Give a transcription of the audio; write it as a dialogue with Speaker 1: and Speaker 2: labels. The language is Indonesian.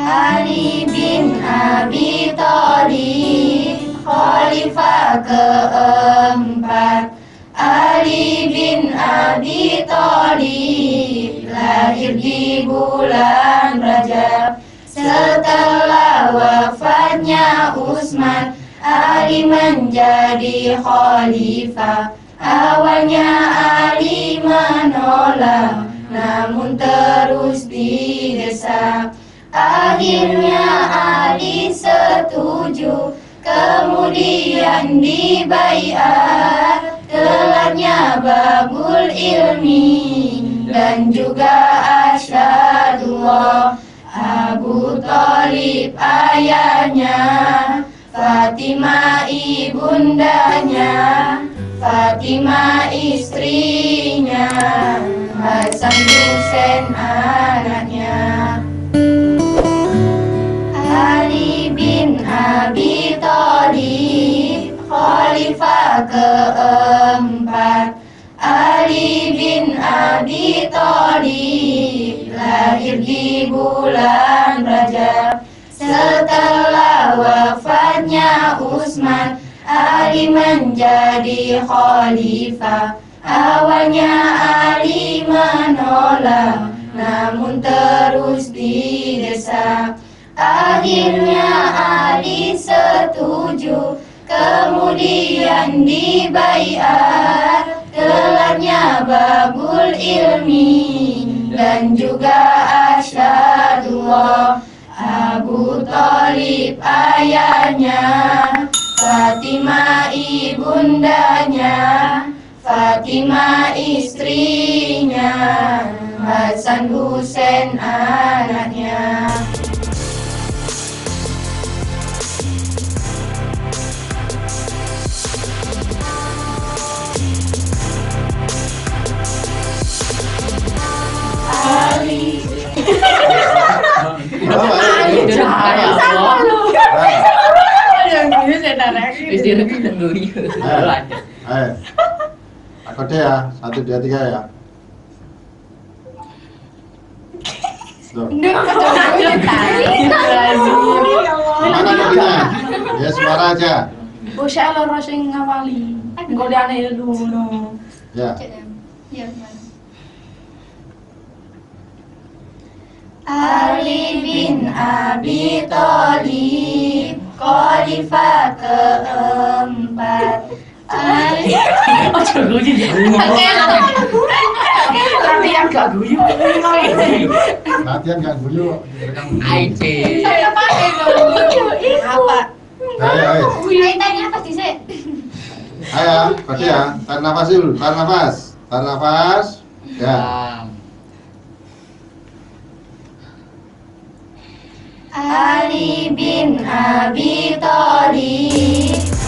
Speaker 1: Ali bin Abi Thalib, Khalifah keempat. Ali bin Abi Thalib lahir di bulan Rajab. Setelah wafatnya Utsman, Ali menjadi khalifah. Awalnya Ali menolak, namun terus didesak. Akhirnya Ali setuju, kemudian dibaiat. Gelarnya Babul Ilmi dan juga Asyhadullah. Abu Thalib ayahnya, Fatimah ibundanya, Fatimah istrinya, Hasan Husain anaknya. Ali bin Abi Thalib, Khalifah keempat. Ali bin Abi Thalib lahir di bulan Rajab. Setelah wafatnya Utsman, Ali menjadi khalifah. Awalnya Ali menolak, namun terus didesak. Akhirnya Ali setuju, kemudian dibaiat. Gelarnya Babul Ilmi dan juga Asyhadullah. Abu Thalib ayahnya, Fatimah ibundanya, Fatimah istrinya, Hasan Husain anaknya. Ali.
Speaker 2: Yang gini saya tarik.
Speaker 3: Istilah kita guyu. Lanjut.
Speaker 4: Ayo. Aku deh ya, 1, 2, 3 ya. Tuh. Mana kopinya? Ya suara aja.
Speaker 2: Bosya loro sing ngawali. Godane dulu.
Speaker 4: Ya.
Speaker 1: Ali bin Abi Thalib, Khalifah keempat. Ali.
Speaker 3: Oh, jangan guyu ya.
Speaker 2: Latihan gak guyu.
Speaker 4: Latihan gak guyu.
Speaker 3: Aide.
Speaker 2: Saya pakai dong. Apa?
Speaker 4: Ayo.
Speaker 1: Tanya apa sih, Sek?
Speaker 4: Ayo, Kode ya. Tarik nafas dulu, tarik nafas. Tarik nafas. Ya.
Speaker 1: Ali bin Abi Thalib,